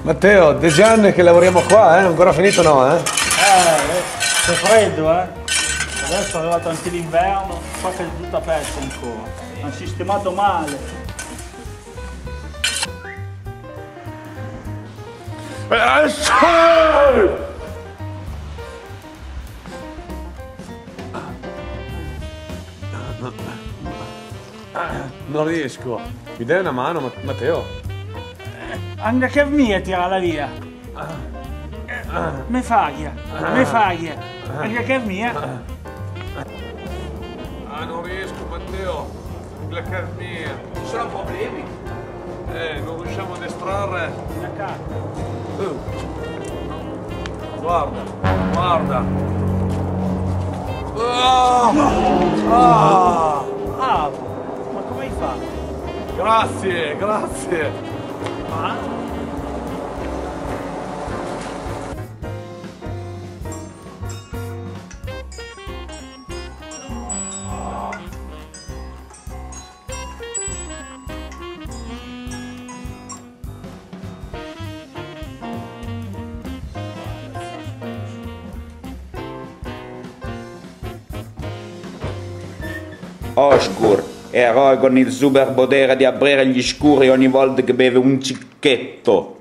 Matteo, 10 anni che lavoriamo qua, ancora finito no, C'è freddo, Adesso è arrivato anche l'inverno, qua che è tutta aperta ancora. Hanno sistemato male. Non riesco. Mi dai una mano, Matteo? Anche che mia tirala via. Me faglia. Anche che mia. Non riesco, Matteo. La carnia. Ci sono problemi? Non riusciamo ad estrarre. La carta. Guarda. Ma come hai fatto? Grazie. Oscar, eroe con il superpotere di aprire gli scuri ogni volta che beve un cicchetto.